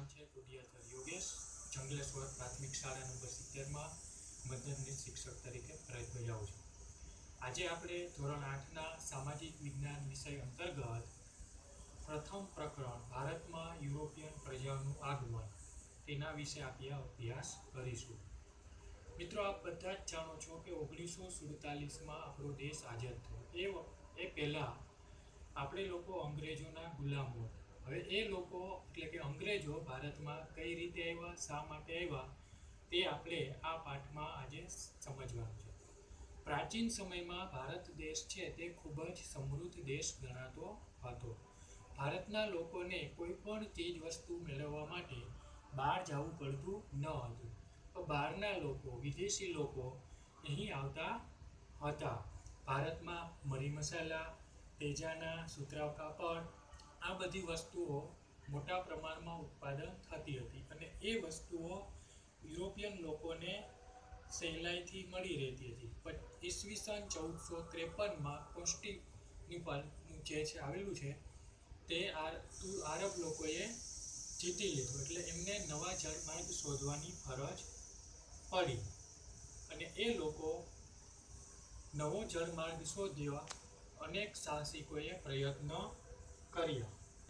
નામ છે કુડિયાતર યોગેશ, જંગલેશ્વર પ્રાથમિક શાળા નંબર 70 માં મદદનીશ શિક્ષક તરીકે ફરજ બજાવું છું. આજે આપણે ધોરણ 8ના સામાજિક વિજ્ઞાન વિષય અંતર્ગત પ્રથમ પ્રકરણ ભારતમાં યુરોપિયન પ્રજાનું આગમન તેના વિશે આપણે અભ્યાસ કરીશું. મિત્રો, આપ બધા જ જાણો છો કે 1947માં આપણો દેશ આઝાદ થયો. એ પહેલાં આપણે લોકો અંગ્રેજોના ગુલામો. હવે એ લોકો એટલે કે અંગ્રેજો ભારતમાં કઈ રીતે આવ્યા, શા માટે આવ્યા, તે આપણે આ પાઠમાં આજે સમજવાનું છે. પ્રાચીન સમયમાં ભારત દેશ છે તે ખૂબ જ સમૃદ્ધ દેશ ગણાતો હતો. ભારતના લોકોને કોઈ પણ ચીજ વસ્તુ મેળવવા માટે બહાર જવું પડતું ન હતું. તો બહારના લોકો, વિદેશી લોકો અહીં આવતા હતા. ભારતમાં મરી મસાલા, તેજાના, સુતરાઉ કાપડ, આ બધી વસ્તુઓ મોટા પ્રમાણમાં ઉત્પાદન થતી હતી અને એ વસ્તુઓ યુરોપિયન લોકોને સહેલાઈથી મળી રહેતી હતી. પણ ઈસવીસન 1453માં કોન્સ્ટેન્ટિનોપલનું જે છે આવેલું છે તે આરબ લોકોએ જીતી લીધું. એટલે એમને નવા જળમાર્ગ શોધવાની ફરજ પડી અને એ લોકો નવો જળમાર્ગ શોધવા અનેક સાહસિકોએ પ્રયત્ન કર્યા.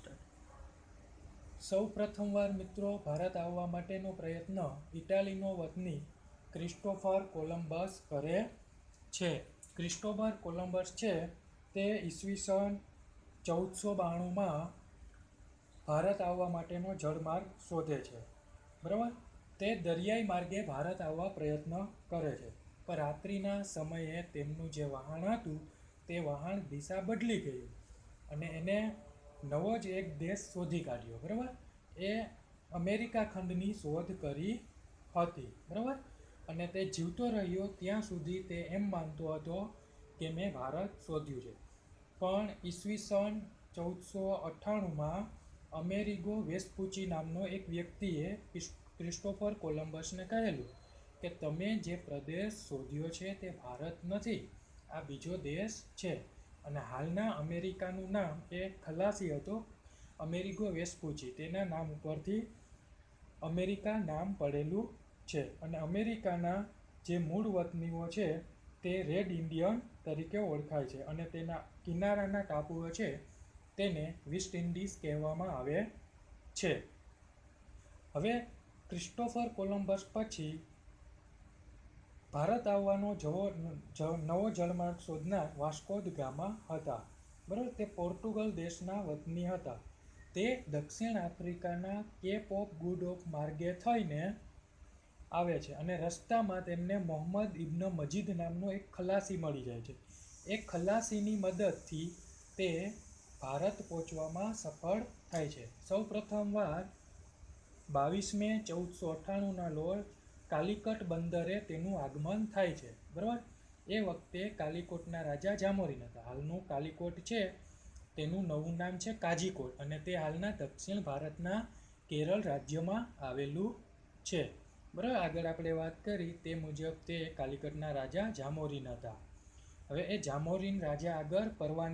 સૌ પ્રથમવાર મિત્રો ભારત આવવા માટેનો પ્રયત્ન ઇટાલીનો વતની ક્રિસ્ટોફર કોલંબસ કરે છે. ક્રિસ્ટોફર કોલંબસ છે તે ઈસવીસન 1492માં ભારત આવવા માટેનો જળમાર્ગ શોધે છે. બરાબર, તે દરિયાઈ માર્ગે ભારત આવવા પ્રયત્ન કરે છે. પણ રાત્રિના સમયે તેમનું જે વહાણ હતું તે વહાણ દિશા બદલી ગયું અને એને નવો જ એક દેશ શોધી કાઢ્યો. બરાબર, એ અમેરિકા ખંડની શોધ કરી હતી. બરાબર, અને તે જીવતો રહ્યો ત્યાં સુધી તે એમ માનતો હતો કે મેં ભારત શોધ્યું છે. પણ ઈસવીસન 1498માં અમેરિગો વેસ્પુચી નામનો એક વ્યક્તિએ ક્રિસ્ટોફર કોલંબસને કહેલું કે તમે જે પ્રદેશ શોધ્યો છે તે ભારત નથી, આ બીજો દેશ છે. અને હાલના અમેરિકાનું નામ એ ખલાસી હતો, અમેરિગો વેસ્પુચી. તેના નામ ઉપરથી અમેરિકા નામ પડેલું છે. અને અમેરિકાના જે મૂળ વતનીઓ છે તે રેડ ઇન્ડિયન તરીકે ઓળખાય છે અને તેના કિનારાના ટાપુઓ છે તેને વેસ્ટ ઇન્ડિઝ કહેવામાં આવે છે. હવે ક્રિસ્ટોફર કોલંબસ પછી ભારત આવવાનો નવો જળમાર્ગ શોધનાર વાસ્કો દ ગામા હતા. બરાબર, તે પોર્ટુગલ દેશના વતની હતા. તે દક્ષિણ આફ્રિકાના કેપ ઓફ ગુડ હોપ માર્ગે થઈને આવે છે અને રસ્તામાં તેમને મોહમ્મદ ઇબ્ન મજીદ નામનો એક ખલાસી મળી જાય છે. એ ખલાસીની મદદથી તે ભારત પહોંચવામાં સફળ થાય છે. સૌ પ્રથમવાર 22 મે 1498ના રોજ કાલિકટ બંદરે તેનું આગમન થાય છે. બરાબર, એ વખતે કાલિકોટના રાજા જામોરીન હતા. હાલનું કાલિકોટ છે તેનું નવું નામ છે કાજીકોટ અને તે હાલના દક્ષિણ ભારતના કેરળ રાજ્યમાં આવેલું છે. બરાબર, આગળ આપણે વાત કરી તે મુજબ તે કાલિકટના રાજા જામોરીન હતા. હવે એ જામોરીન રાજા આગળ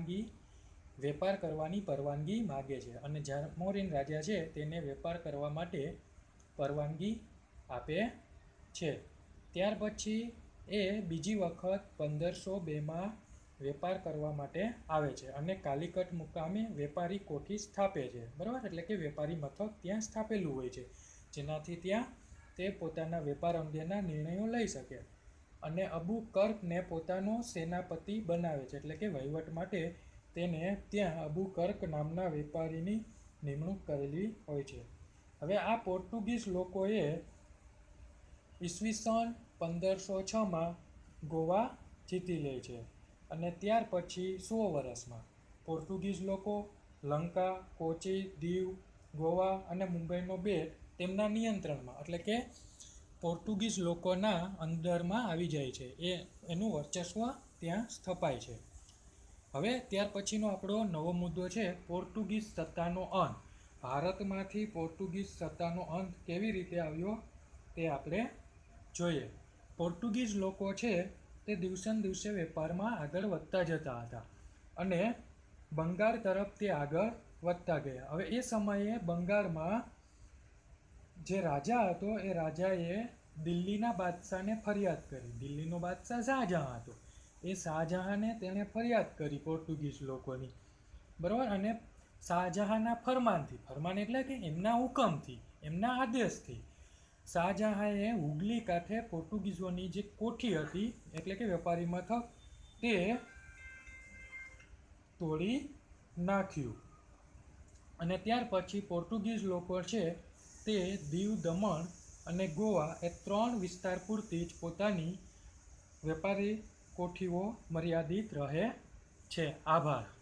વેપાર કરવાની પરવાનગી માગે છે અને જામોરીન રાજા છે તેને વેપાર કરવા માટે પરવાનગી આપે છે. ત્યાર પછી એ બીજી વખત 1502માં વેપાર કરવા માટે આવે છે અને કાલિકટ મુકામે વેપારી કોઠી સ્થાપે છે. બરાબર, એટલે કે વેપારી મથક ત્યાં સ્થાપેલું હોય છે જેનાથી ત્યાં તે પોતાના વેપાર અંગેના નિર્ણયો લઈ શકે. અને અબુ કર્કને પોતાનો સેનાપતિ બનાવે છે, એટલે કે વહીવટ માટે તેને ત્યાં અબુ કર્ક નામના વેપારીની નિમણૂક કરેલી હોય છે. હવે આ પોર્ટુગીઝ લોકોએ ઈસવીસન 1506માં ગોવા જીતી લે છે અને ત્યાર પછી 100 વર્ષમાં પોર્ટુગીઝ લોકો લંકા, કોચી, દીવ, ગોવા અને મુંબઈનો બેટ તેમના નિયંત્રણમાં, એટલે કે પોર્ટુગીઝ લોકોના અંદરમાં આવી જાય છે. એનું વર્ચસ્વ ત્યાં સ્થપાય છે. હવે ત્યાર પછીનો આપણો નવો મુદ્દો છે પોર્ટુગીઝ સત્તાનો અંત. ભારતમાંથી પોર્ટુગીઝ સત્તાનો અંત કેવી રીતે આવ્યો તે આપણે જોઈએ. પોર્ટુગીઝ લોકો છે તે દિવસે દિવસે વેપારમાં આગળ વધતા જતા હતા અને બંગાળ તરફ તે આગળ વધતા ગયા. હવે એ સમયે બંગાળમાં જે રાજા હતો એ રાજાએ દિલ્હીના બાદશાહને ફરિયાદ કરી. દિલ્હીનો બાદશાહ શાહજહાં હતો. એ શાહજહાંને તેણે ફરિયાદ કરી પોર્ટુગીઝ લોકોની, બરાબર. અને શાહજહાંના ફરમાનથી, ફરમાન એટલે કે એમના હુકમથી, એમના આદેશથી શાહજહાંએ હુગલી કાંઠે પોર્ટુગીઝોની જે કોઠી હતી એટલે કે વેપારી મથક તે તોડી નાખ્યું. અને ત્યાર પછી પોર્ટુગીઝ લોકો છે તે દીવ, દમણ અને ગોવા એ 3 વિસ્તાર પૂરતી જ પોતાની વેપારી કોઠીઓ મર્યાદિત રહે છે. આભાર.